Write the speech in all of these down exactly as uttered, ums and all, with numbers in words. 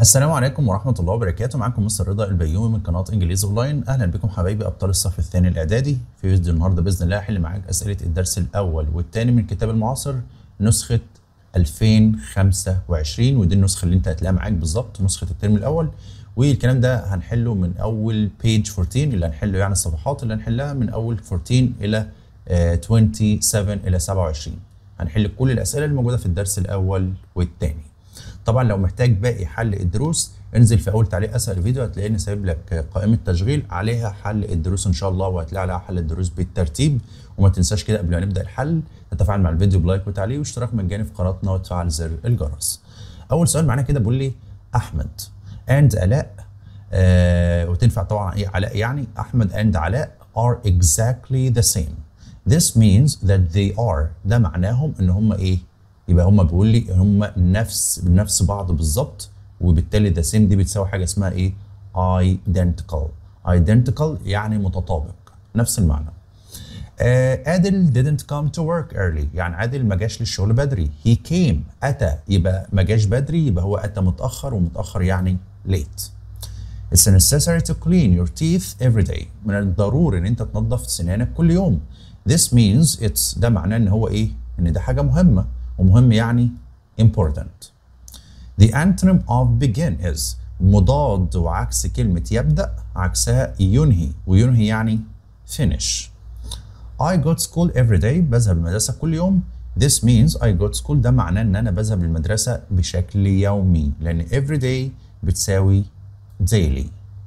السلام عليكم ورحمة الله وبركاته. معاكم مستر رضا البيومي من قناة انجليزي اونلاين. اهلا بكم حبايبي ابطال الصف الثاني الاعدادي. في فيديو النهارده باذن الله هحل معاك اسئلة الدرس الاول والثاني من الكتاب المعاصر نسخة ألفين وخمسة وعشرين، ودي النسخة اللي انت هتلاقيها معاك بالظبط، نسخة الترم الاول. والكلام ده هنحله من اول بيج أربعتاشر اللي هنحله، يعني الصفحات اللي هنحلها من اول أربعتاشر الى سبعة وعشرين الى سبعة وعشرين. هنحل كل الاسئلة اللي موجودة في الدرس الاول والثاني. طبعا لو محتاج باقي حل الدروس انزل في اول تعليق اسفل الفيديو، هتلاقيني سايب لك قائمه تشغيل عليها حل الدروس ان شاء الله، وهتلاقي عليها حل الدروس بالترتيب. وما تنساش كده قبل ما نبدا الحل تتفاعل مع الفيديو بلايك وتعليق واشتراك مجاني في قناتنا وتفعل زر الجرس. اول سؤال معانا كده بيقول لي احمد اند علاء، آه وتنفع طبعا ايه علاء، يعني احمد اند علاء are exactly the same. This means that they are، ده معناهم ان هم ايه؟ يبقى هم بيقول لي هم نفس نفس بعض بالظبط، وبالتالي ده سيم دي بتساوي حاجه اسمها ايه؟ identical. identical يعني متطابق، نفس المعنى. آه عادل didn't come to work early، يعني عادل ما جاش للشغل بدري. he came اتى، يبقى ما جاش بدري يبقى هو اتى متاخر، ومتاخر يعني late. It's necessary to clean your teeth every day، من الضروري ان انت تنظف سنانك كل يوم. This means it's، ده معناه ان هو ايه؟ ان ده حاجه مهمه، ومهم يعني important. The antonym of begin is، مضاد وعكس كلمة يبدأ عكسها ينهي، وينهي يعني finish. I go to school every day، بذهب المدرسة كل يوم. This means I go to school، ده معناه ان انا بذهب للمدرسة بشكل يومي، لان every day بتساوي daily.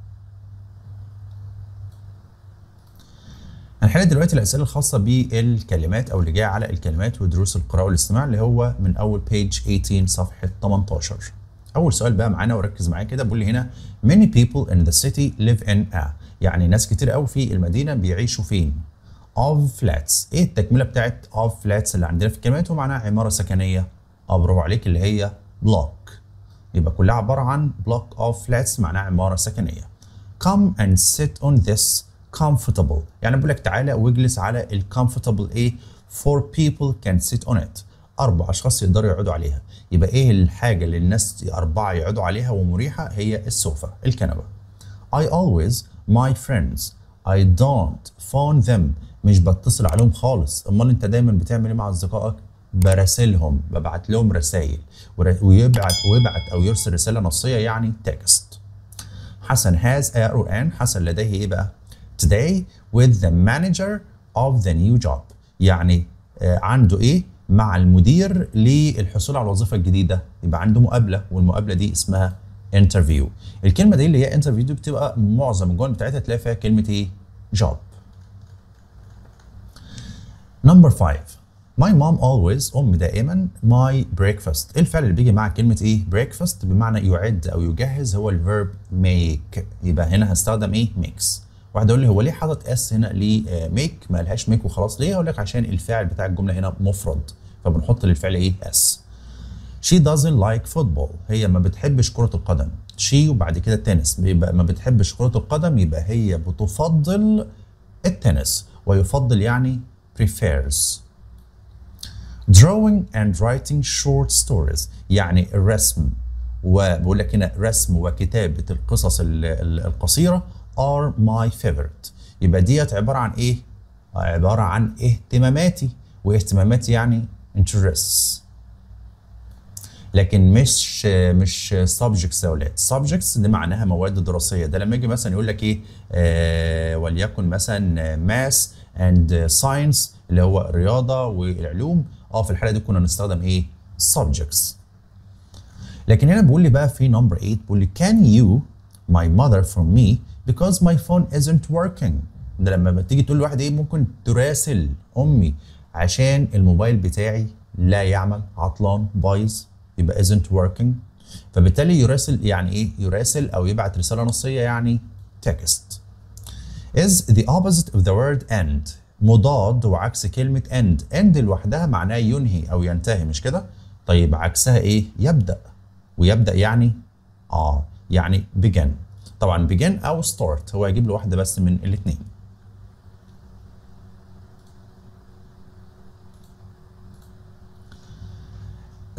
هنحل دلوقتي الأسئلة الخاصة بالكلمات أو اللي جاية على الكلمات ودروس القراءة والاستماع، اللي هو من أول بيج ثمانية عشر صفحة تمنتاشر. أول سؤال بقى معانا وركز معايا كده، بيقول لي هنا many people in the city live in a، يعني ناس كتير قوي في المدينة بيعيشوا فين؟ of flats. إيه التكملة بتاعت of flats اللي عندنا في الكلمات؟ ومعناها عمارة سكنية. أه برافو عليك، اللي هي block. يبقى كلها عبارة عن block of flats، معناها عمارة سكنية. come and sit on this comfortable، يعني بقول لك تعالى واجلس على ال comfortable ايه؟ four people can sit on it، اربع اشخاص يقدروا يقعدوا عليها. يبقى ايه الحاجه اللي الناس اربعه يقعدوا عليها ومريحه؟ هي السوفا، الكنبه. I always my friends I don't phone them، مش بتصل عليهم خالص. امال انت دايما بتعمل ايه مع اصدقائك؟ براسلهم، ببعت لهم رسائل. ويبعت ويبعت او يرسل رساله نصيه يعني text. حسن has a روقان، حسن لديه ايه بقى؟ today with the manager of the new job، يعني آه عنده ايه؟ مع المدير للحصول على الوظيفه الجديده. يبقى عنده مقابله، والمقابله دي اسمها interview. الكلمه دي اللي هي interview دي بتبقى معظم الجمل بتاعتها تلاقي فيها كلمه ايه؟ job. number five my mom always، أم دائما my breakfast. الفعل اللي بيجي مع كلمة إيه؟ breakfast بمعنى يعد أو يجهز هو الفيرب make. يبقى هنا هستخدم إيه؟ makes. واحد يقول لي هو ليه حاطط اس هنا ليه make؟ ما لهاش make وخلاص. ليه؟ أقول لك عشان الفاعل بتاع الجملة هنا مفرد، فبنحط للفعل إيه؟ اس. she doesn't like football، هي ما بتحبش كرة القدم. she وبعد كده تنس، يبقى ما بتحبش كرة القدم، يبقى هي بتفضل التنس، ويفضل يعني prefers. drawing and writing short stories، يعني الرسم، وبقول لك هنا رسم وكتابة القصص القصيرة are my favorite. يبقى ديت عبارة عن ايه؟ عبارة عن اهتماماتي، واهتماماتي يعني interests، لكن مش مش subjects يا ولاد. subjects دي معناها مواد دراسية. ده لما يجي مثلا يقول لك ايه؟ آه وليكن مثلا math and science اللي هو الرياضة والعلوم، اه في الحالة دي كنا نستخدم ايه؟ subjects. لكن هنا بيقول لي بقى في number eight، بيقول لي can you my mother from me because my phone isn't working. ده لما بتيجي تقول لواحد ايه؟ ممكن تراسل امي عشان الموبايل بتاعي لا يعمل، عطلان، بايظ، يبقى isn't working. فبالتالي يراسل يعني ايه؟ يراسل او يبعت رسالة نصية يعني text. is the opposite of the word end، مضاد وعكس كلمة end. end لوحدها معناه ينهي أو ينتهي، مش كده؟ طيب عكسها إيه؟ يبدأ، ويبدأ يعني آه يعني begin. طبعا begin أو start، هو يجيب له واحدة بس من الاتنين.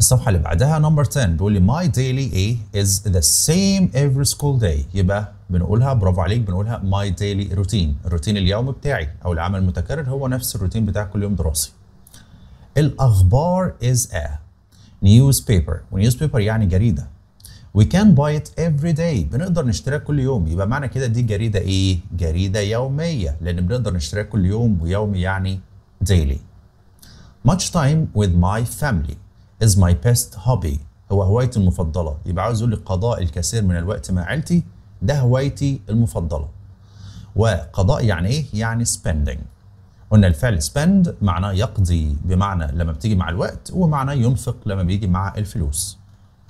الصفحة اللي بعدها نمبر عشرة بيقول لي my daily A is the same every school day. يبقى بنقولها برافو عليك بنقولها my daily routine. الروتين اليومي بتاعي أو العمل المتكرر هو نفس الروتين بتاع كل يوم دراسي. الأخبار is a newspaper ونewspaper يعني جريدة. we can buy it every day. بنقدر نشتريها كل يوم. يبقى معنى كده دي جريدة إيه؟ جريدة يومية لأن بنقدر نشتريها كل يوم ويومي يعني daily. much time with my family is my best hobby. هو هوايتي المفضلة. يبقى عاوز يقول لي قضاء الكثير من الوقت مع عيلتي ده هوايتي المفضلة. وقضاء يعني ايه؟ يعني spending. قلنا الفعل spend معناه يقضي بمعنى لما بتيجي مع الوقت ومعناه ينفق لما بيجي مع الفلوس.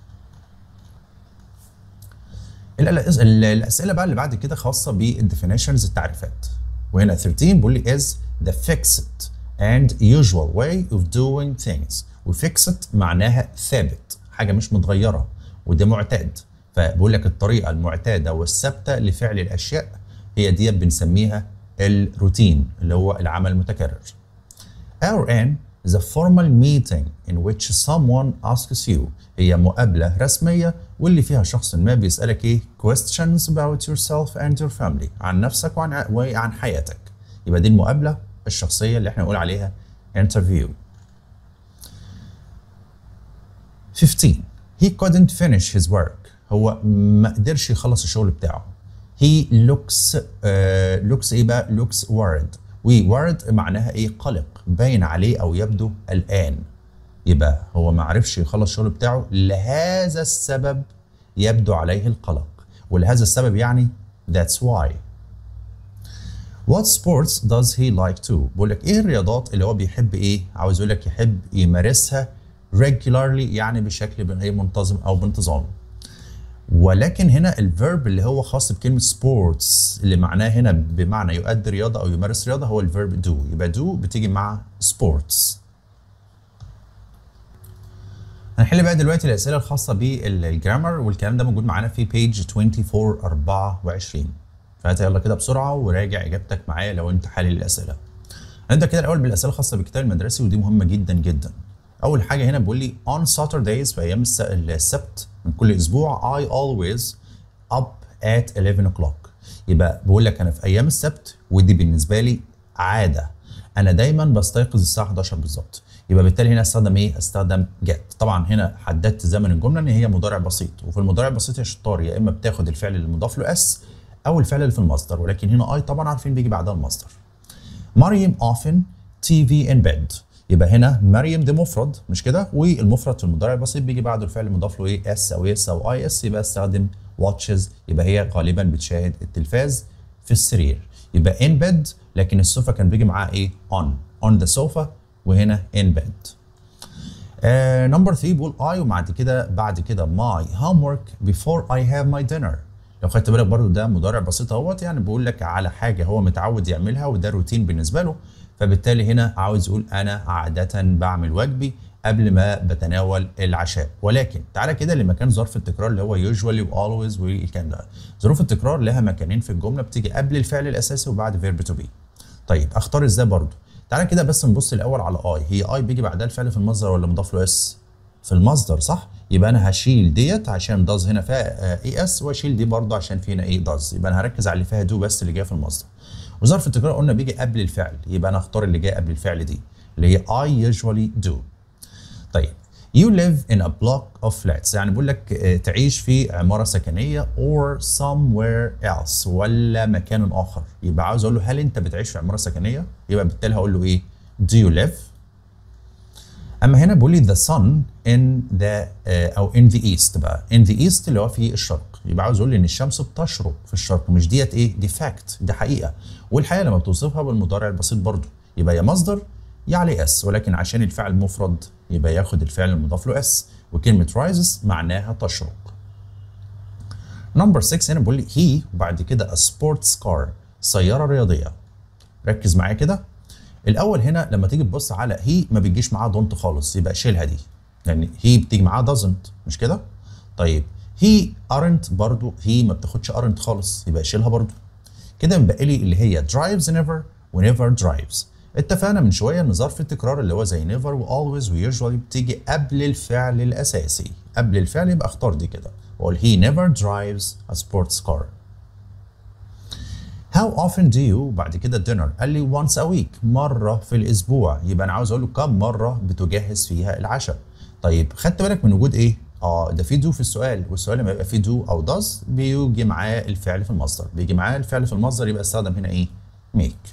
الأسئلة بقى اللي بعد كده خاصة بالديفينيشنز التعريفات. وهنا ثلاثة بيقول لي is the fixed and usual way of doing things. وفيكسد معناها ثابت حاجه مش متغيره وده معتاد. فبقول لك الطريقه المعتاده والثابته لفعل الاشياء هي دي بنسميها الروتين اللي هو العمل المتكرر. or an the formal meeting in which someone asks you. هي مقابله رسميه واللي فيها شخص ما بيسالك ايه questions about yourself and your family عن نفسك وعن وعن حياتك. يبقى دي المقابله الشخصيه اللي احنا نقول عليها interview. خمستاشر he couldn't finish his work. هو ما قدرش يخلص الشغل بتاعه. he looks uh, looks ايه بقى؟ looks worried. و worried معناها ايه؟ قلق باين عليه او يبدو قلقان. يبقى هو ما عرفش يخلص الشغل بتاعه لهذا السبب يبدو عليه القلق. ولهذا السبب يعني that's why. what sports does he like to. بقول لك ايه الرياضات اللي هو بيحب ايه؟ عاوز يقول لك يحب يمارسها regularly يعني بشكل منتظم او بانتظام. ولكن هنا الفيرب اللي هو خاص بكلمه sports اللي معناه هنا بمعنى يؤدي رياضه او يمارس رياضه هو الفيرب do. يبقى do بتيجي مع sports. هنحل بقى دلوقتي الاسئله الخاصه بالجرامر والكلام ده موجود معانا في بيج أربعة وعشرين أربعة وعشرين. فهات يلا كده بسرعه وراجع اجابتك معايا لو انت حالل الاسئله. هنبدا كده الاول بالاسئله الخاصه بالكتاب المدرسي ودي مهمه جدا جدا. أول حاجة هنا بيقول لي on Saturdays في أيام السبت من كل أسبوع I always up at eleven o'clock. يبقى بقول لك أنا في أيام السبت ودي بالنسبة لي عادة. أنا دايما بستيقظ الساعة حداشر بالظبط. يبقى بالتالي هنا استخدم إيه؟ استخدم get. طبعا هنا حددت زمن الجملة إن هي مضارع بسيط وفي المضارع البسيط يا شطار يا إما بتاخد الفعل اللي مضاف له اس أو الفعل اللي في المصدر ولكن هنا I طبعا عارفين بيجي بعدها المصدر. مريم often تي في in bed. يبقى هنا مريم دي مفرد مش كده والمفرد في المضارع البسيط بيجي بعده الفعل المضاف له ايه اس او اس او اي اس يبقى استخدم watches. يبقى هي غالبا بتشاهد التلفاز في السرير. يبقى in bed لكن السوفا كان بيجي معاه ايه on on the sofa وهنا in bed. نمبر ثلاثة بيقول I وبعد كده بعد كده my homework before I have my dinner. لو خدت بالك برضو ده مضارع بسيط اهوت يعني بيقول لك على حاجه هو متعود يعملها وده روتين بالنسبه له. فبالتالي هنا عاوز يقول انا عاده بعمل واجبي قبل ما بتناول العشاء. ولكن تعالى كده لمكان ظرف التكرار اللي هو usually و always والكلام ده. ظروف التكرار لها مكانين في الجمله بتيجي قبل الفعل الاساسي وبعد verb to be. طيب اختار ازاي برضو؟ تعالى كده بس نبص الاول على I. هي I بيجي بعدها الفعل في المصدر ولا مضاف له اس؟ في المصدر صح؟ يبقى انا هشيل ديت عشان does هنا فيها اي اس واشيل دي برضو عشان في هنا ايه does. يبقى انا هركز على اللي فيها do بس اللي جايه في المصدر. وظرف التكرار قلنا بيجي قبل الفعل يبقى انا اختار اللي جاي قبل الفعل دي اللي هي I usually do. طيب you live in a block of flats يعني بقول لك تعيش في عمارة سكنية or somewhere else ولا مكان آخر. يبقى عاوز أقول له هل أنت بتعيش في عمارة سكنية؟ يبقى بالتالي هقول له إيه؟ do you live؟ أما هنا بقول لي the sun in the uh, أو in the east بقى in the east اللي هو في الشرق. يبقى عاوز أقول لي إن الشمس بتشرق في الشرق مش ديت إيه؟ دي fact دي حقيقة. والحقيقة لما بتوصفها بالمضارع البسيط برضه يبقى يا مصدر يا عليه اس ولكن عشان الفعل مفرد يبقى ياخد الفعل المضاف له اس وكلمة rises معناها تشرق. نمبر ستة هنا بيقول لي هي وبعد كده a sports car سيارة رياضية. ركز معايا كده. الأول هنا لما تيجي تبص على هي ما بيجيش معاها دونت خالص يبقى شيلها دي يعني هي بتيجي معاها doesn't مش كده؟ طيب هي aren't برضو هي ما بتاخدش aren't خالص يبقى شيلها برضو. كده مبقي لي اللي هي drives never و never drives. اتفقنا من شويه ان ظرف التكرار اللي هو زي never و always و usually بتيجي قبل الفعل الاساسي. قبل الفعل يبقى اختار دي كده واقول he never drives a sports car. How often do you بعد كده dinner قال لي once a week مرة في الأسبوع، يبقى أنا عاوز أقول له كم مرة بتجهز فيها العشاء. طيب خدت بالك من وجود إيه؟ آه ده في do في السؤال، والسؤال لما يبقى فيه do أو does بيجي معاه الفعل في المصدر، بيجي معاه الفعل في المصدر يبقى استخدم هنا إيه؟ make.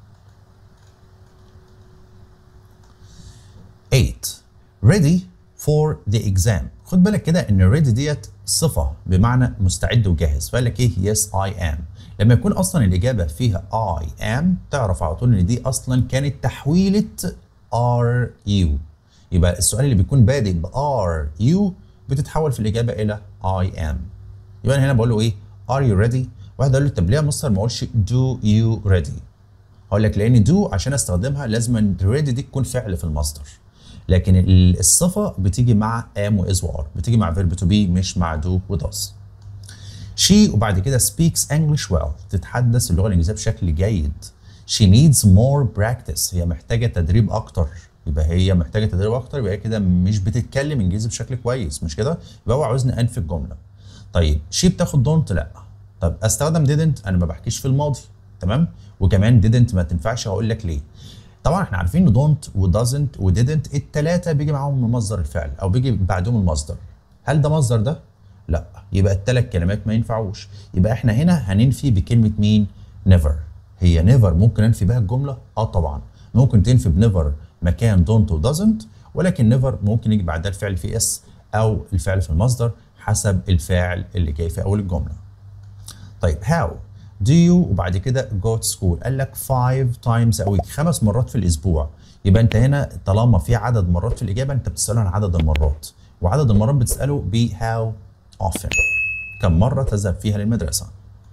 eight ready for the exam. خد بالك كده إن ready ديت صفة بمعنى مستعد وجاهز، فقال لك إيه؟ yes I am. لما يكون اصلا الاجابه فيها I am تعرف على طول ان دي اصلا كانت تحويله are you. يبقى السؤال اللي بيكون بادئ ب are you بتتحول في الاجابه الى I am. يبقى انا هنا بقول له ايه؟ are you ready؟ واحد قال له طب ليه يا مستر ما اقولش do you ready؟ هقول لك لان do عشان استخدمها لازم ready دي تكون فعل في المصدر. لكن الصفه بتيجي مع am و is و are، بتيجي مع verb to be مش مع do و does. She وبعد كده speaks English well تتحدث اللغة الإنجليزية بشكل جيد. She needs more practice هي محتاجة تدريب أكتر، يبقى هي محتاجة تدريب أكتر يبقى هي كده مش بتتكلم إنجليزي بشكل كويس، مش كده؟ يبقى هو عاوزني أنفي الجملة. طيب she بتاخد don't لا. طب أستخدم didn't أنا ما بحكيش في الماضي، تمام؟ وكمان didn't ما تنفعش هقول لك ليه. طبعا احنا عارفين ان don't و doesn't و didn't التلاتة بيجي معاهم مصدر الفعل أو بيجي بعدهم المصدر. هل ده مصدر ده؟ لا، يبقى الثلاث كلمات ما ينفعوش. يبقى احنا هنا هننفي بكلمه مين؟ never. هي never ممكن انفي بها الجمله؟ اه طبعا ممكن تنفي بنيفر مكان don't و doesn't، ولكن never ممكن يجي بعدها الفعل في اس او الفعل في المصدر حسب الفاعل اللي جاي في اول الجمله. طيب how do you وبعد كده go to school قال لك five times a week خمس مرات في الاسبوع. يبقى انت هنا طالما في عدد مرات في الاجابه انت بتساله عن عدد المرات، وعدد المرات بتساله ب how often كم مرة تذهب فيها للمدرسة.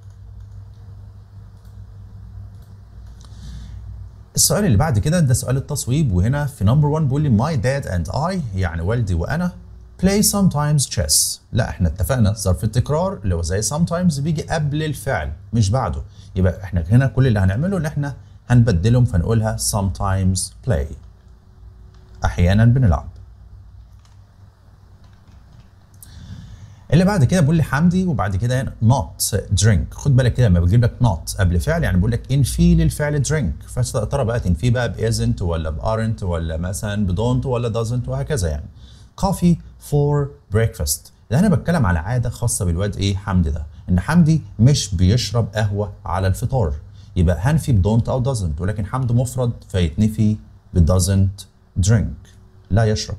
السؤال اللي بعد كده ده سؤال التصويب، وهنا في نمبر واحد بيقول لي my dad and I يعني والدي وأنا play sometimes chess. لا احنا اتفقنا ظرف التكرار اللي هو زي sometimes بيجي قبل الفعل مش بعده، يبقى احنا هنا كل اللي هنعمله ان احنا هنبدلهم فنقولها sometimes play أحيانا بنلعب. اللي بعد كده بيقول لي حمدي وبعد كده هنا not drink. خد بالك كده لما بجيب لك not قبل فعل يعني بقول لك انفي للفعل drink، فترى بقى تنفي بقى ب isn't ولا ب aren't ولا مثلا ب don't ولا doesn't وهكذا يعني. coffee for breakfast ده انا بتكلم على عاده خاصه بالواد ايه حمدي ده، ان حمدي مش بيشرب قهوه على الفطار، يبقى هنفي ب don't او doesn't، ولكن حمدي مفرد فيتنفي ب doesn't drink لا يشرب.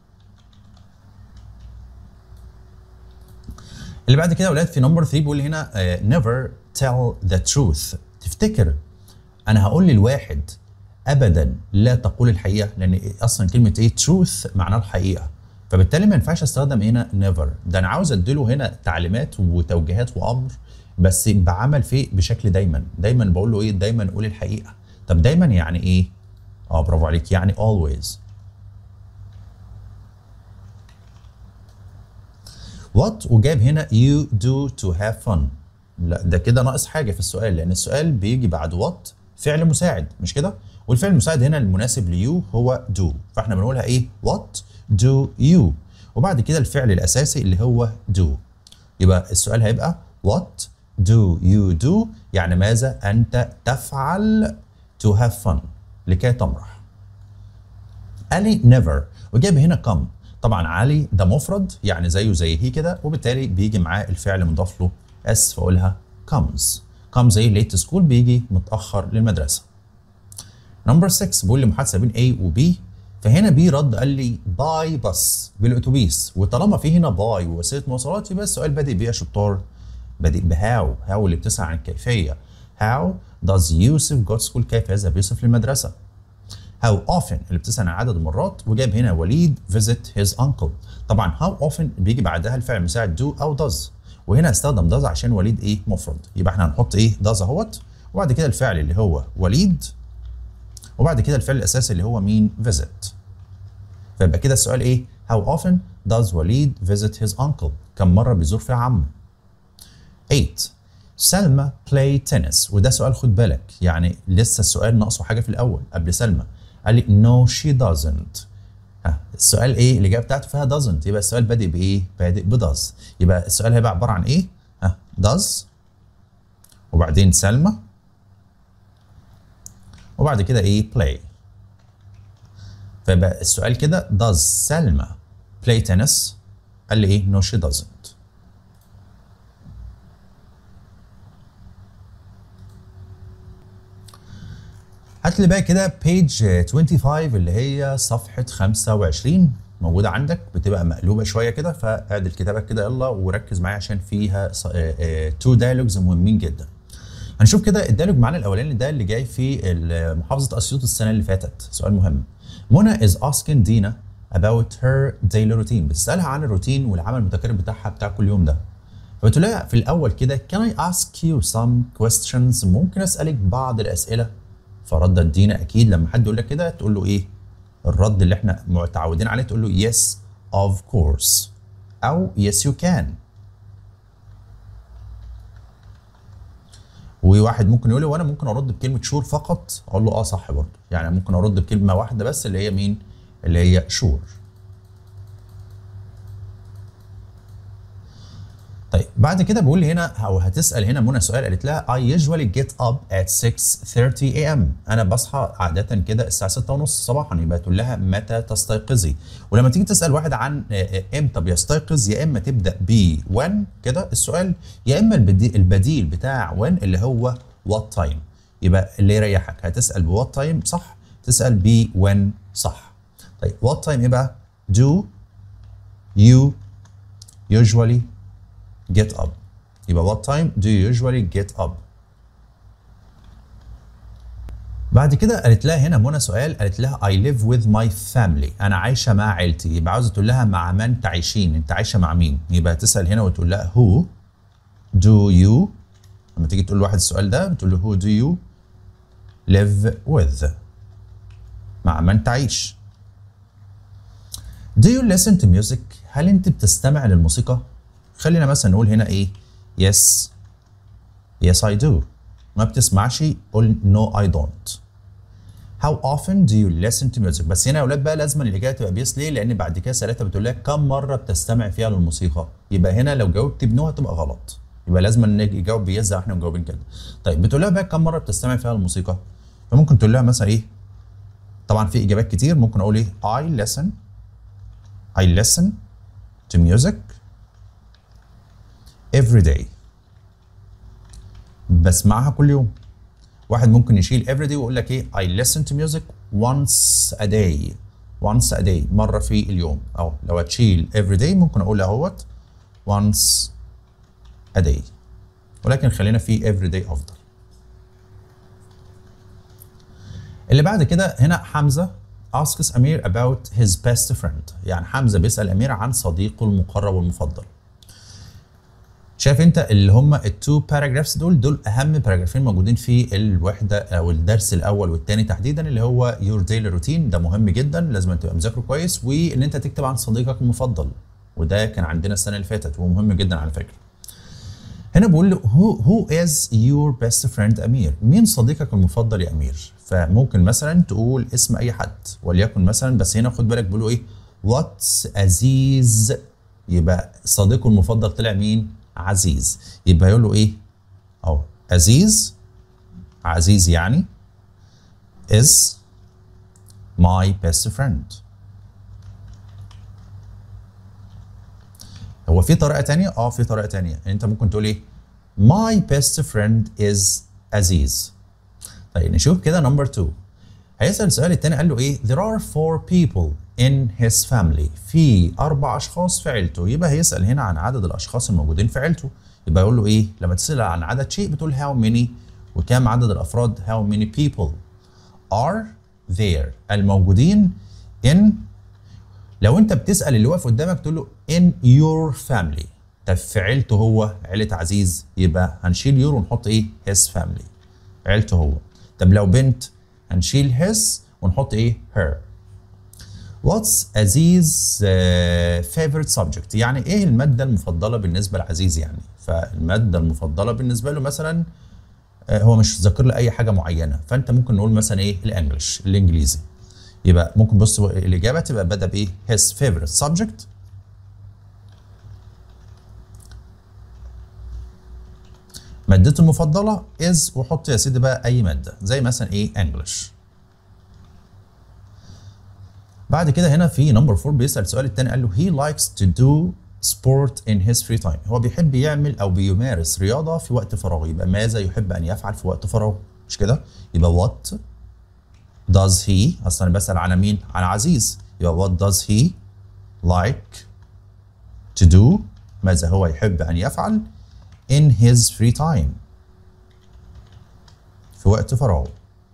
اللي بعد كده يا ولاد في نمبر ثلاثة بيقول لي هنا uh, never tell the truth. تفتكر انا هقول للواحد ابدا لا تقول الحقيقه، لان اصلا كلمه ايه truth معناها الحقيقه، فبالتالي ما ينفعش استخدم هنا never. ده انا عاوز اديله هنا تعليمات وتوجيهات وامر بس بعمل فيه بشكل دايما، دايما بقول له ايه؟ دايما قول الحقيقه. طب دايما يعني ايه؟ اه برافو عليك، يعني always. what وجاب هنا you do to have fun. لا ده كده ناقص حاجه في السؤال، لان السؤال بيجي بعد what فعل مساعد مش كده؟ والفعل المساعد هنا المناسب ليو هو do، فاحنا بنقولها ايه؟ what do you، وبعد كده الفعل الاساسي اللي هو do. يبقى السؤال هيبقى what do you do يعني ماذا انت تفعل to have fun لكي تمرح. قال لي never وجاب هنا come. طبعا علي ده مفرد يعني زيه زي هي كده، وبالتالي بيجي معاه الفعل مضاف له اس فاقولها comes. comes زي late to school بيجي متاخر للمدرسه. نمبر ستة بيقول لي محادثه بين A و B، فهنا B رد قال لي باي بس بالاتوبيس، وطالما في هنا باي ووسيله مواصلات يبقى السؤال بادئ بيه يا شطار؟ بادئ بهاو. هاو اللي بتسأل عن الكيفيه. how does يوسف go to school؟ كيف يذهب يوسف للمدرسه؟ how often اللي بتسأل عن عدد المرات، وجاب هنا وليد visit his uncle. طبعا how often بيجي بعدها الفعل المساعد do او does، وهنا استخدم does عشان وليد ايه؟ مفرد، يبقى احنا هنحط ايه؟ does اهوت، وبعد كده الفعل اللي هو وليد، وبعد كده الفعل الاساسي اللي هو مين؟ visit. فيبقى كده السؤال ايه؟ how often does وليد visit his uncle؟ كم مره بيزور فيها عمه؟ ثمانية سلمى play tennis. وده سؤال خد بالك، يعني لسه السؤال ناقصه حاجه في الاول قبل سلمى. قال لي no she doesn't. ها السؤال ايه؟ الاجابه بتاعته فيها doesn't، يبقى السؤال بادئ بايه؟ بادئ ب does. يبقى السؤال هيبقى عباره عن ايه؟ ها does وبعدين سلمى وبعد كده ايه؟ play. فيبقى السؤال كده does سلمى play tennis؟ قال لي ايه؟ no she doesn't. هات لي بقى كده page خمسة وعشرين اللي هي صفحة خمسة وعشرين موجودة عندك، بتبقى مقلوبة شوية كده، فاعدل كتابك كده يلا وركز معايا عشان فيها تو دايلوجز مهمين جدا. هنشوف كده الدايلوج معانا الأولاني ده اللي جاي في محافظة أسيوط السنة اللي فاتت، سؤال مهم. منى is asking دينا about her daily routine، بتسألها عن الروتين والعمل المتكرر بتاعها بتاع كل يوم ده. فبتقول لها في الأول كده can I ask you some questions؟ ممكن أسألك بعض الأسئلة؟ فردت دينا اكيد لما حد يقول لك كده تقول له ايه؟ الرد اللي احنا متعودين عليه، تقول له yes of course او yes you can. وواحد ممكن يقول لي وانا ممكن ارد بكلمه شور فقط، اقول له اه صح برضه، يعني ممكن ارد بكلمه واحده بس اللي هي مين؟ اللي هي شور. طيب بعد كده بيقول لي هنا او هتسال هنا منى سؤال، قالت لها I usually get up at six thirty a m انا بصحى عاده كده الساعه ستة ونص صباحا. يبقى تقول لها متى تستيقظي؟ ولما تيجي تسال واحد عن امتى بيستيقظ، يا اما تبدا ب when كده السؤال، يا اما البديل بتاع when اللي هو what time. يبقى اللي يريحك، هتسال ب what time صح، تسال ب when صح. طيب what time ايه بقى؟ do you usually get up. يبقى what time do you usually get up؟ بعد كده قالت لها هنا منى سؤال، قالت لها I live with my family، أنا عايشة مع عيلتي. يبقى عاوزة تقول لها مع من تعيشين؟ أنت عايشة مع مين؟ يبقى تسأل هنا وتقول لها who do you، لما تيجي تقول لواحد السؤال ده بتقول له who do you live with، مع من تعيش. do you listen to music؟ هل أنت بتستمع للموسيقى؟ خلينا مثلا نقول هنا ايه؟ yes yes I do. ما بتسمعش قول no I don't. how often do you listen to music؟ بس هنا يا اولاد بقى لازم الاجابه تبقى بيس. ليه؟ لان بعد كده سالتها بتقول لك كم مره بتستمع فيها للموسيقى. يبقى هنا لو جاوبت بنو هتبقى غلط، يبقى لازم نجي نجاوب بيس زي ما احنا مجاوبين كده. طيب بتقول لها بقى كم مره بتستمع فيها للموسيقى؟ فممكن تقول لها مثلا ايه؟ طبعا في اجابات كتير، ممكن اقول ايه؟ I listen I listen to music every day، بسمعها كل يوم. واحد ممكن يشيل every day ويقول لك ايه؟ I listen to music once a day once a day مرة في اليوم. أو لو هتشيل every day ممكن أقول اهوت once a day، ولكن خلينا في every day أفضل. اللي بعد كده هنا حمزة asks أمير about his best friend، يعني حمزة بيسأل أمير عن صديقه المقرب والمفضل. شايف انت اللي هم التو باراجرافز دول دول اهم باراجرافين موجودين في الوحده او الدرس الاول والثاني تحديدا، اللي هو يور ديلي روتين. ده مهم جدا، لازم تبقى مذاكره كويس، وان انت تكتب عن صديقك المفضل، وده كان عندنا السنه اللي فاتت ومهم جدا على فكره. هنا بقول له who, who is your best friend امير؟ مين صديقك المفضل يا امير؟ فممكن مثلا تقول اسم اي حد، وليكن مثلا، بس هنا خد بالك بيقولوا ايه؟ واتس عزيز، يبقى صديقه المفضل طلع مين؟ عزيز. يبقى يقول له ايه؟ اهو عزيز عزيز يعني is my best friend. هو في طريقة تانية؟ اه في طريقة تانية، انت ممكن تقول ايه؟ my best friend is عزيز. طيب نشوف كده نمبر اتنين. هيسأل السؤال التاني، قال له ايه؟ there are four people in his family، في أربع أشخاص في عيلته. يبقى هيسأل هنا عن عدد الأشخاص الموجودين في عيلته. يبقى يقول له إيه؟ لما تسأل عن عدد شيء بتقول how many، وكم عدد الأفراد how many people are there الموجودين in. لو أنت بتسأل اللي واقف قدامك تقول له in your family. طب في عيلته هو، عيلة عزيز، يبقى هنشيل يور ونحط إيه؟ his family، عيلته هو. طب لو بنت هنشيل his ونحط إيه؟ her. What's Aziz's uh, favorite subject؟ يعني ايه المادة المفضلة بالنسبة لعزيز يعني؟ فالمادة المفضلة بالنسبة له مثلا آه هو مش ذاكر له اي حاجة معينة، فانت ممكن نقول مثلا ايه الانجليش الانجليزي. يبقى ممكن بص الاجابة تبقى بدأ بايه؟ his favorite subject مادته المفضلة is وحط يا سيدي بقى اي مادة زي مثلا ايه انجليش. بعد كده هنا في نمبر أربعة بيسأل السؤال الثاني قال له he likes to do sport in his free time. هو بيحب يعمل او بيمارس رياضة في وقت فراغه. يبقى ماذا يحب ان يفعل في وقت فراغه؟ مش كده؟ يبقى what does he، اصلا بسأل على مين؟ على عزيز. يبقى what does he like to do، ماذا هو يحب ان يفعل in his free time في وقت فراغه.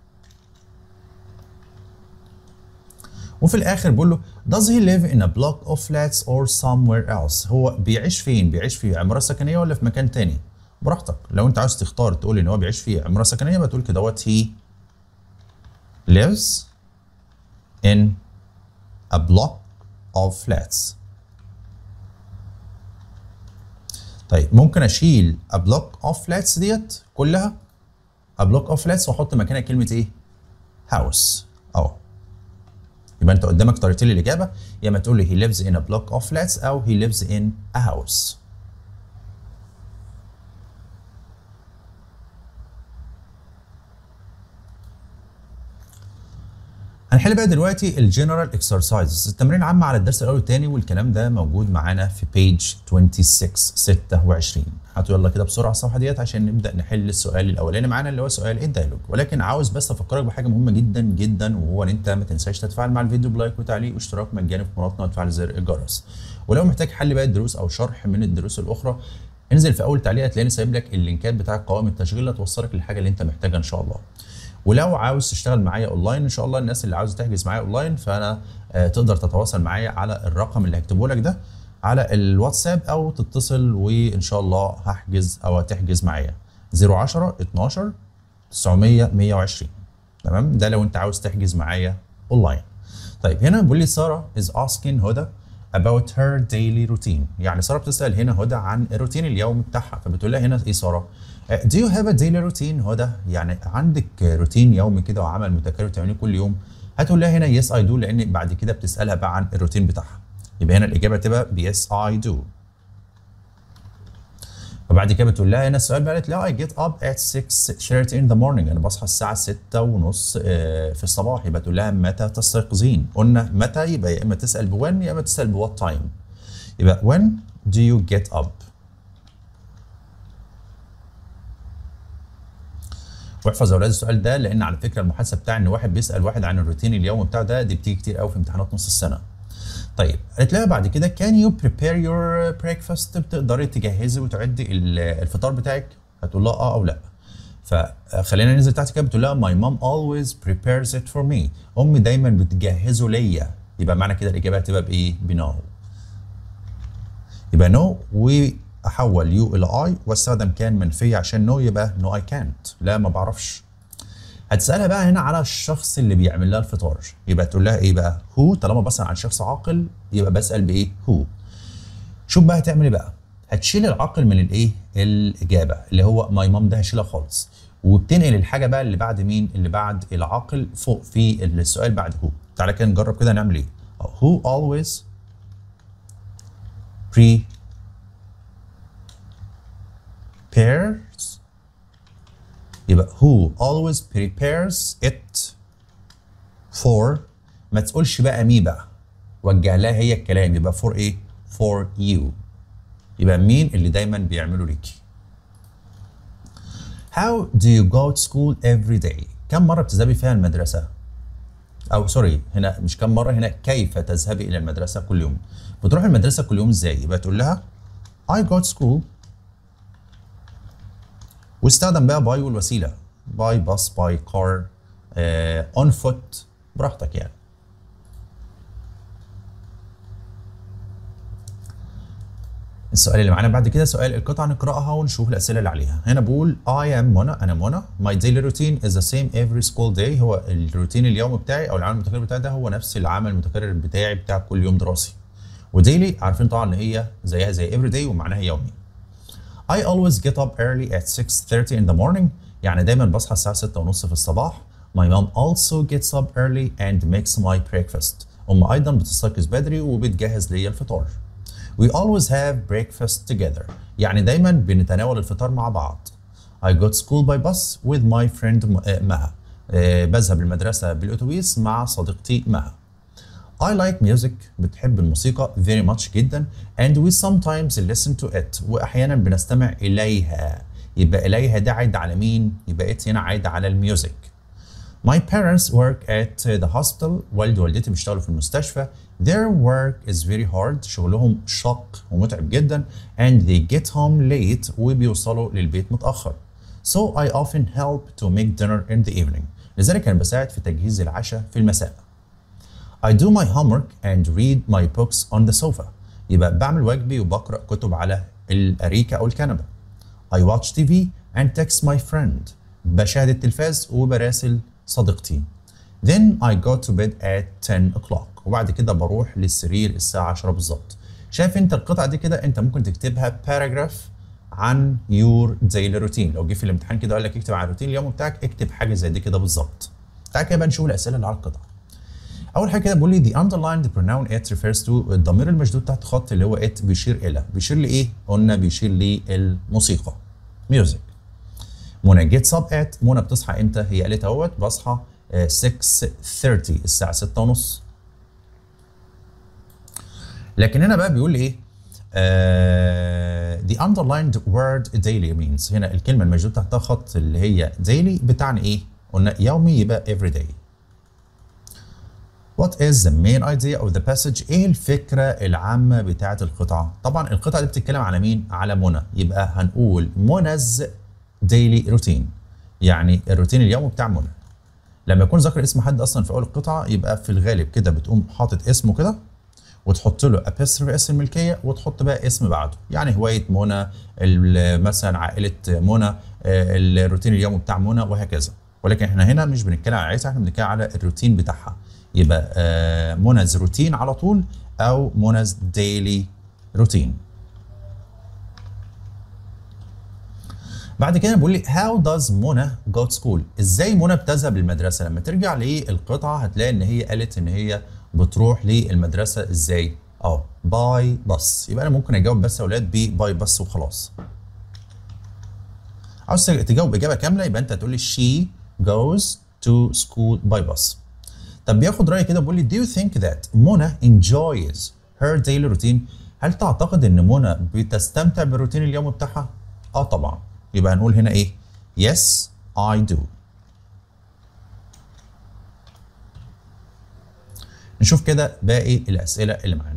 وفي الاخر بيقول له does he live in a block of flats or somewhere else؟ هو بيعيش فين؟ بيعيش في عمارة سكنية ولا في مكان تاني؟ براحتك. لو انت عاوز تختار تقول ان هو بيعيش في عمارة سكنية بتقول كده what he lives in a block of flats. طيب ممكن اشيل a block of flats ديت كلها a block of flats واحط مكانها كلمة ايه؟ house اهو. يبقى انت قدامك طريقتين للاجابه، يا اما تقول لي he lives in a block of flats او he lives in a house. هنحل بقى دلوقتي الجنرال اكسرسايزز، التمرين العام على الدرس الاول والثاني، والكلام ده موجود معانا في بيج ستة وعشرين ستة وعشرين. هاتوا يلا كده بسرعه الصفحه ديت عشان نبدا نحل السؤال الاولاني معانا اللي هو سؤال الديالوج. ولكن عاوز بس افكرك بحاجه مهمه جدا جدا، وهو ان انت ما تنساش تتفاعل مع الفيديو بلايك وتعليق واشتراك مجاني في قناتنا وتفعل زر الجرس. ولو محتاج حل باقي الدروس او شرح من الدروس الاخرى انزل في اول تعليق هتلاقيني سايب لك اللينكات بتاع قوائم التشغيل اللي هتوصلك للحاجه اللي انت محتاجها ان شاء الله. ولو عاوز تشتغل معايا اونلاين ان شاء الله، الناس اللي عاوزه تحجز معايا اونلاين فانا آه تقدر تتواصل معايا على الرقم اللي هكتبه لك ده على الواتساب او تتصل وان شاء الله هحجز او هتحجز معايا صفر عشرة اتناشر تسعمية مية وعشرين. تمام؟ ده لو انت عاوز تحجز معايا اونلاين. طيب هنا بيقول لي ساره is asking هدى about her daily routine. يعني ساره بتسال هنا هدى عن الروتين اليومي بتاعها، فبتقول لها هنا ايه ساره؟ Do you have a daily routine هدى؟ يعني عندك روتين يومي كده وعمل متكرر بتعمليه كل يوم؟ هتقول لها هنا yes I do، لان بعد كده بتسالها بقى عن الروتين بتاعها. يبقى هنا الاجابه تبقى yes I do. وبعد كده بتقول لها هنا السؤال بقى، قالت لها I get up at six thirty in the morning. انا بصحى الساعه ستة ونص في الصباح. يبقى تقول لها متى تستيقظين؟ قلنا متى يبقى يا اما تسال بوين يا اما تسال بوات تايم. يبقى when do you get up؟ واحفظ يا اولاد السؤال ده، لان على فكره المحادثه بتاع ان واحد بيسال واحد عن الروتين اليومي بتاعه ده دي بتيجي كتير قوي في امتحانات نص السنه. طيب قالت لها بعد كده can you prepare your breakfast؟ بتقدري تجهزي وتعدي الفطار بتاعك؟ هتقول لها اه او لا. فخلينا ننزل تحت كده، بتقول لها my mom always prepares it for me. امي دايما بتجهزه ليا. يبقى معنى كده الاجابه هتبقى بايه؟ بنو. يبقى نو واحول يو الى اي واستخدم كان منفيه عشان نو، يبقى نو اي كانت، لا ما بعرفش. هتسالها بقى هنا على الشخص اللي بيعمل لها الفطار، يبقى تقول لها ايه بقى؟ هو. طالما بسال عن شخص عاقل يبقى بسال بايه؟ هو. شوف بقى هتعمل ايه بقى؟ هتشيل العاقل من الايه؟ الاجابه اللي هو ماي مام، ده هشيلها خالص، وبتنقل الحاجه بقى اللي بعد مين؟ اللي بعد العاقل فوق في السؤال بعد هو. تعالى كده نجرب كده نعمل ايه؟ هو always prepares، يبقى who always prepares it for. ما تقولش بقى مي بقى، وجه لها هي الكلام، يبقى for ايه؟ for you. يبقى مين اللي دايما بيعمله ليكي. how do you go to school every day؟ كم مرة بتذهبي فيها المدرسة؟ أو سوري هنا مش كم مرة، هنا كيف تذهبي إلى المدرسة كل يوم؟ بتروح المدرسة كل يوم إزاي؟ يبقى تقول لها I go to school، واستخدم بقى باي والوسيله، باي باص، باي كار، اون فوت، براحتك يعني. السؤال اللي معانا بعد كده سؤال القطعة، نقرأها ونشوف الأسئلة اللي عليها. هنا بقول I am منى، أنا منى. My daily routine is the same every school day. هو الروتين اليومي بتاعي أو العمل المتكرر بتاعي ده هو نفس العمل المتكرر بتاعي بتاع كل يوم دراسي. وديلي عارفين طبعا إن هي زيها زي every day ومعناها يومي. I always get up early at six thirty in the morning. يعني دايما بصحى الساعة ستة ونص في الصباح. My mom also gets up early and makes my breakfast. أم أيضا بتستيقظ بدري وبتجهز لي الفطار. We always have breakfast together. يعني دايما بنتناول الفطار مع بعض. I go to school by bus with my friend مها. أه بذهب المدرسة بالأتوبيس مع صديقتي مها. I like music. بتحب الموسيقى very much جدا. And we sometimes listen to it. وأحيانا بنستمع إليها. يبقى إليها ده عايد على مين؟ يبقى it هنا عايد على الميوزك. My parents work at the hospital. والدي ووالدتي بيشتغلوا في المستشفى. Their work is very hard. شغلهم شاق ومتعب جدا. And they get home late. وبيوصلوا للبيت متأخر. So I often help to make dinner in the evening. لذلك أنا بساعد في تجهيز العشاء في المساء. I do my homework and read my books on the sofa. يبقى بعمل واجبي وبقرأ كتب على الأريكة أو الكنبة. I watch تي في and text my friend. بشاهد التلفاز وبراسل صديقتي. Then I go to bed at ten o'clock. وبعد كده بروح للسرير الساعة عشرة بالظبط. شايف انت القطعة دي كده انت ممكن تكتبها paragraph عن your daily routine. لو جه في الامتحان كده قال لك اكتب عن الروتين اليومي بتاعك، اكتب حاجة زي دي كده بالظبط. تعالى كده بقى نشوف الأسئلة اللي على القطعة. أول حاجة كده بيقول لي the underlined pronoun it refers to. الضمير المشدود تحت خط اللي هو it بيشير إلى. بيشير لإيه؟ قلنا بيشير للموسيقى. music. منى gets up at. منى بتصحى امتى؟ هي قالت اهوت بصحى six thirty الساعة ستة ونص. لكن هنا بقى بيقول لي ايه؟ uh, the underlined word daily means. هنا الكلمة الموجودة تحتها خط اللي هي daily بتعني ايه؟ قلنا يومي يبقى every day. What is the main idea of the passage؟ ايه الفكرة العامة بتاعة القطعة؟ طبعا القطعة دي بتتكلم على مين؟ على منى. يبقى هنقول منى's daily routine. يعني الروتين اليومي بتاع منى. لما يكون ذكر اسم حد اصلا في اول القطعه يبقى في الغالب كده بتقوم حاطط اسمه كده وتحط له apostrophe اسم الملكيه وتحط بقى اسم بعده. يعني هوايه منى، مثلا عائله منى، الروتين اليومي بتاع منى وهكذا. ولكن احنا هنا مش بنتكلم على عائلتها، احنا بنتكلم على الروتين بتاعها. يبقى منى's روتين على طول او منى's daily روتين. بعد كده بيقول لي how does منى go to school؟ ازاي منى بتذهب للمدرسه؟ لما ترجع للقطعه هتلاقي ان هي قالت ان هي بتروح للمدرسه ازاي؟ اه باي باص. يبقى انا ممكن اجاوب بس يا اولاد باي باص وخلاص. عاوز تجاوب اجابه كامله يبقى انت هتقول لي she goes to school by bus. طب بياخد رايي كده بيقول لي do you think that منى enjoys her daily routine؟ هل تعتقد ان منى بتستمتع بالروتين اليومي بتاعها؟ اه طبعا. يبقى هنقول هنا ايه؟ yes I do. نشوف كده باقي الأسئلة اللي معانا.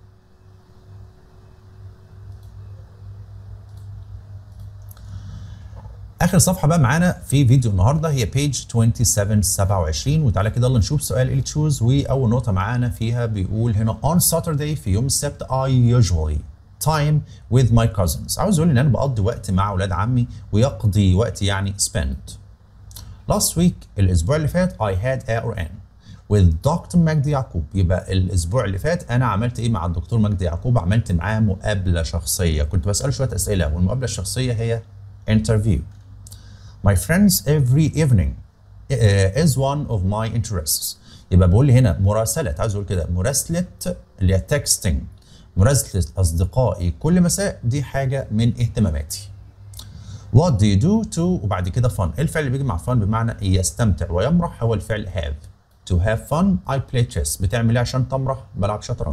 آخر صفحة بقى معانا في فيديو النهارده هي page سبعة وعشرين سبعة وعشرين. وتعالى كده يلا نشوف سؤال اللي تشوز. وأول نقطة معانا فيها بيقول هنا on Saturday في يوم السبت I usually time with my cousins. عاوز اقول ان انا بقضي وقت مع اولاد عمي ويقضي وقت يعني spend. Last week الاسبوع اللي فات I had a or an with Doctor مجدي يعقوب. يبقى الاسبوع اللي فات انا عملت ايه مع الدكتور مجدي يعقوب؟ عملت معاه مقابله شخصيه، كنت بساله شويه اسئله والمقابله الشخصيه هي interview. My friends every evening uh, is one of my interests. يبقى بقول لي هنا مراسله، عاوز اقول كده مراسله اللي هي texting. مراسلة أصدقائي كل مساء دي حاجة من اهتماماتي. What do you do to وبعد كده fun. الفعل اللي بيجي مع fun بمعنى يستمتع ويمرح هو الفعل have. To have fun I play chess. بتعمل ايه عشان تمرح؟ بلعب شطرنج.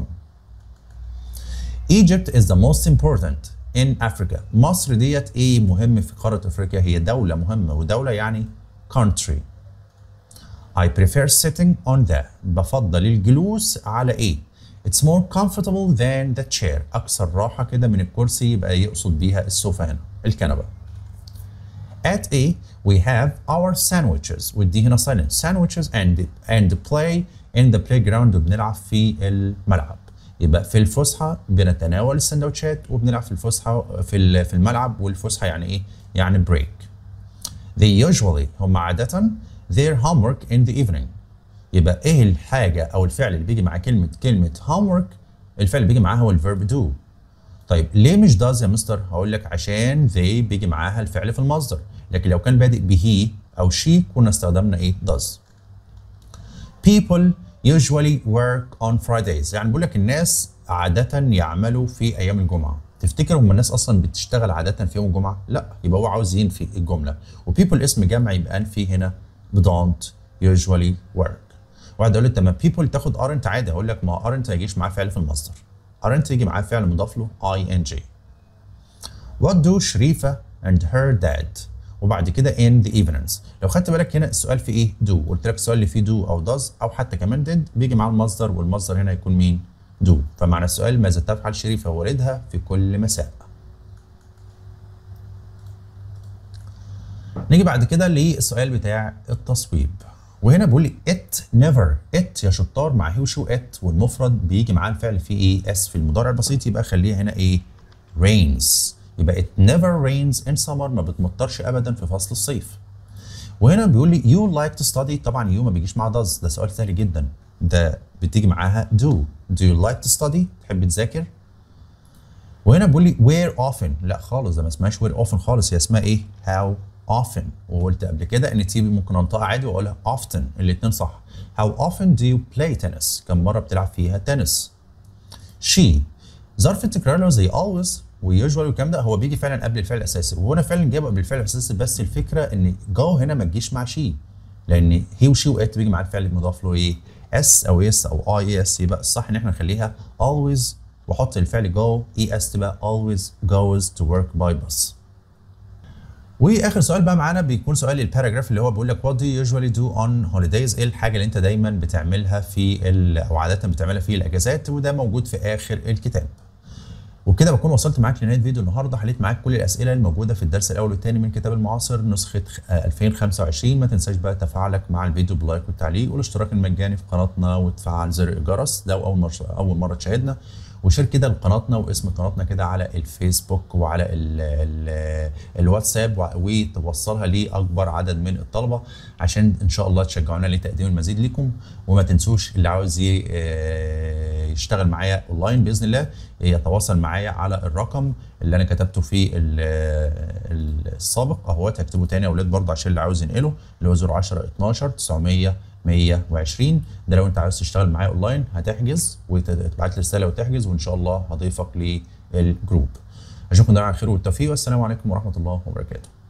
Egypt is the most important in Africa. مصر ديت ايه مهم في قارة أفريقيا؟ هي دولة مهمة، ودولة يعني country. I prefer sitting on the. بفضل الجلوس على ايه؟ It's more comfortable than the chair. أكثر راحة كده من الكرسي، يبقى يقصد بيها السوفا هنا الكنبة. At A we have our sandwiches. ودي هنا silent. Sandwiches and and play in the playground. وبنلعب في الملعب. يبقى في الفسحه بنتناول السندوتشات وبنلعب في الفسحه في في الملعب، والفسحه يعني ايه؟ يعني بريك. They usually هم عاده their homework in the evening. يبقى ايه الحاجه او الفعل اللي بيجي مع كلمه كلمه homework؟ الفعل اللي بيجي معاها هو الفيرب do. طيب ليه مش does يا مستر؟ هقول لك عشان they بيجي معاها الفعل في المصدر، لكن لو كان بادئ به او she كنا استخدمنا ايه؟ does. People usually work on Fridays، يعني بقول لك الناس عادة يعملوا في أيام الجمعة. تفتكر هم الناس أصلا بتشتغل عادة في يوم الجمعة؟ لا، يبقى هو عاوز ينفي الجملة. وبيبل اسم جمع يبقى أنفي هنا don't usually work. واحد يقول لي طب ما people تاخد aren't عادي، أقول لك ما aren't ما يجيش معاه فعل في المصدر. aren't يجي معاه فعل مضاف له ing. What do شريفة and her dad؟ وبعد كده in the evenings. لو خدت بالك هنا السؤال في ايه؟ do. قلت لك السؤال اللي فيه do او does او حتى كمان did بيجي مع المصدر، والمصدر هنا يكون مين؟ do. فمعنى السؤال ماذا تفعل شريفة ووالدها في كل مساء؟ نيجي بعد كده للسؤال بتاع التصويب، وهنا بيقول لي it never. it يا شطار مع he وشو it، والمفرد بيجي معاه الفعل فيه ايه؟ s في المضارع البسيط، يبقى خليها هنا ايه؟ rains. يبقى it never rains in summer، ما بتمطرش ابدا في فصل الصيف. وهنا بيقول لي you like to study، طبعا you ما بيجيش مع does، ده سؤال سهل جدا، ده بتيجي معاها do. do you like to study؟ تحب تذاكر؟ وهنا بيقول لي where often، لا خالص، ده ما اسمهاش where often خالص، هي اسمها ايه؟ how often. وقلت قبل كده ان تي ممكن انطقها عادي واقولها often، الاثنين صح. how often do you play tennis؟ كم مره بتلعب فيها تنس؟ she ظرف التكرار له زي always ويوجوال والكلام ده، هو بيجي فعلا قبل الفعل الاساسي، وهنا فعلا جابه قبل الفعل الاساسي، بس الفكره ان جو هنا ما تجيش مع شي، لان هي وشي وات بيجي مع الفعل المضاف له ايه؟ اس او اس او اي اس. يبقى الصح ان احنا نخليها always واحط الفعل جو اي اس تبقى always goes to work by bus. واخر سؤال بقى معانا بيكون سؤال الباراجراف اللي هو بيقول لك what do you usually do on holidays؟ ايه الحاجه اللي انت دايما بتعملها في او عاده بتعملها في الاجازات؟ وده موجود في اخر الكتاب. وبكده بكون وصلت معاك لنهايه فيديو النهارده، حليت معاك كل الاسئله الموجوده في الدرس الاول والثاني من كتاب المعاصر نسخه ألفين وخمسة وعشرين. ما تنساش بقى تفاعلك مع الفيديو بلايك والتعليق والاشتراك المجاني في قناتنا وتفعل زر الجرس لو اول مره اول مره تشاهدنا، وشير كده لقناتنا واسم قناتنا كده على الفيسبوك وعلى ال ال الواتساب، وتوصلها لاكبر عدد من الطلبه عشان ان شاء الله تشجعونا لتقديم المزيد لكم. وما تنسوش اللي عاوز يشتغل معايا اونلاين باذن الله يتواصل معايا على الرقم اللي انا كتبته في السابق اهوت، هكتبه تاني يا اولاد برضه عشان اللي عاوز ينقله، اللي هو صفر عشرة اتناشر تسعمية مية وعشرين. ده لو انت عاوز تشتغل معايا اونلاين هتحجز وتبعت لي رساله وتحجز، وان شاء الله هضيفك للجروب. اشوفكم دايما على خير والتوفيق، والسلام عليكم ورحمه الله وبركاته.